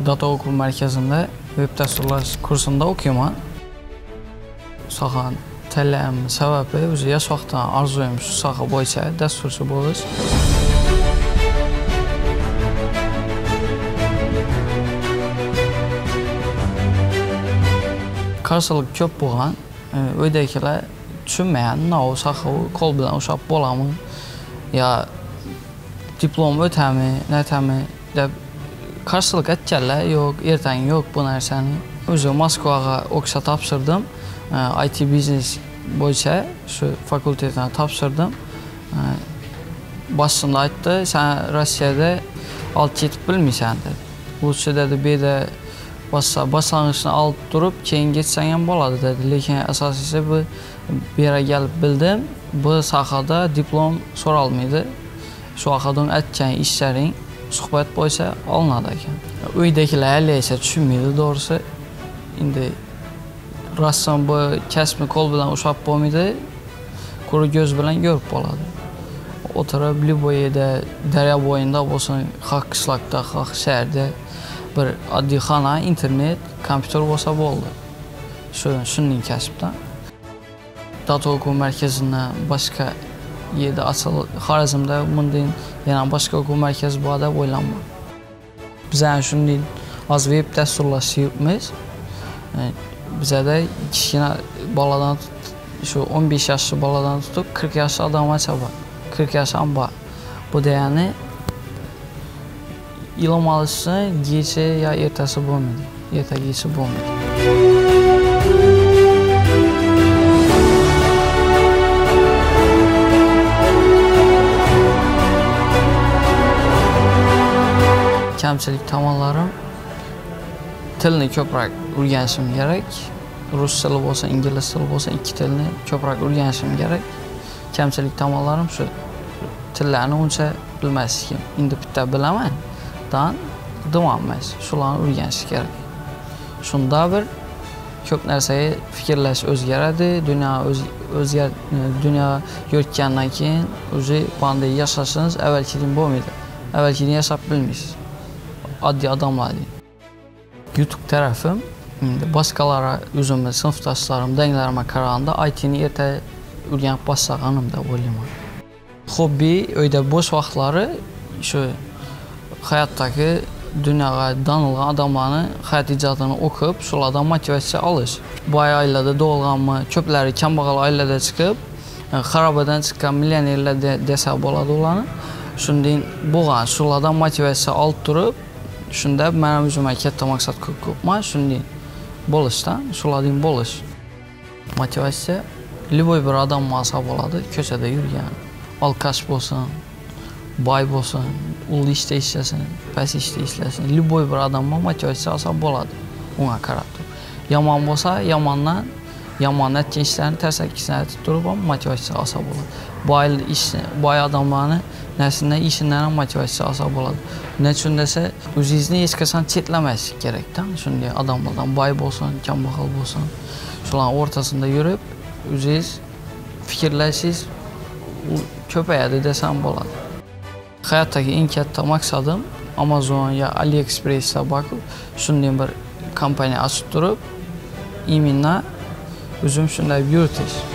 Data o'quv markazida web dasturlash kursida o'qiyman. Sohani tanlagim sababi o'zi yosh vaqtdan orzuyim shu soha bo'yicha dasturchi bo'lish. Qarshilik ko'p bo'lgan. Uydagilar tushunmagan, "Nima soha qo'l bilan ushlab bo'ladimi? Ya diplom o'tami, netami?" deb qarshilik aytganlar. Yo'q, ertangi yo'q bu narsani. O'zi Moskvaga o'qishga topshirdim. IT biznes bo'yicha shu fakultetni topshirdim. Boshida aytdi, "Sen Rossiyada olib ketib bilmaysan" dedi. "Lutsi" dedi, "Bu yerda boshlang'ichni olib turib, keyin ketsang ham bo'ladi" dedi. Lekin asosiysi bu yerga kelib bildim, bu sohada diplom so'ralmaydi. Shu vaqtdan aytgan ishlaring suhbat bo'yicha olinadi ekan. Uydagilar hali esa tushunmaydi doğrusu. Endi rassom bu kasbni qo'l bilan ushlab bo'lmaydi, ko'ri ko'z bilan ko'rib bo'ladi. O'tirib любой yerda, daryo bo'yida bo'lsin, xoh qishloqda, xoh shaharda bir oddiy xona, internet, kompyuter bo'lsa bo'ldi. Shuning kasbdan. Data o'quv markazidan boshqa yerda asl Xorazmda bundan yana boshqa o'quv markazi bor deb o'ylayman. Biz ham shunday oz web dasturlash yuribmiz. Bizda kichkina boladan shu 15 yoshli boladan tutib 40 yoshli odamgacha bor. 40 yosh ham bor. Bu degani ilm olishni kecha yo ertasi bo'lmaydi. Ertagacha bo'lmaydi. Kamchilik tomonlarim tilni ko'proq o'rganishim kerak. Rus tili bo'lsa, ingliz tili bo'lsa, ikki tilni ko'proq o'rganishim kerak. Kamchilik tomonlarim shu. Tillarni uncha bilmasligim. Endi bitta bilaman. Davommas. Shularni o'rganish kerak. Shunda bir ko'p narsaga fikrlash o'zgaradi. Dunyo yo'tgandan keyin o'zi bunday yashashingiz avvalgidek bo'lmaydi. Avvalgidek yashab bilmaysiz. Oddiy odamlar. YouTube tarafim boshqalara o'zimni sinfdoshlarim, danglarimga qaraganda ITni erta o'rganib boshlaganimda deb o'ylayman. Hobbi uyda bo'sh vaqtlari shu hayotdagi dunyoga tanilgan odamlarni hayot ijodini o'qib, shulardan motivatsiya olish. Boy oilada tug'ilganmi, ko'plari kambag'al oilada chiqib, xarobadan chiqqan millionerlar desa bo'ladi ularni. Shunday bo'lgan, shulardan motivatsiya olib turib, shunda men o'zimga katta maqsad qo'yibman, shunday bo'lishdan, shulardan bo'lish. Motivatsiya любой bir odam olsa bo'ladi, ko'chada yurgan, alkash bo'lsin, boy bo'lsin, ul ishda ishlasin, past ishda ishlasin, любой bir odamga motivatsiya olsa bo'ladi. Unga qarab turib. Yomon bo'lsa, yomon aytgan ishlarni tarsakisini aytib turib ham motivatsiya olsa bo'ladi. Boy odamlarni narsadan ishidan ham motivatsiya olsa bo'ladi. Nechun desa, o'zingizni hech qachon chetlamaslik kerak-da. Shunday odamlardan boy bo'lsin, kambag'al bo'lsin, shularning o'rtasida yurib, o'zingiz fikrlashingiz ko'payadi desam bo'ladi. Hayotdagi eng katta maqsadim Amazon yo AliExpressda boqib, shunday bir kompaniya ochib turib, именно o'zim shunday yuritish.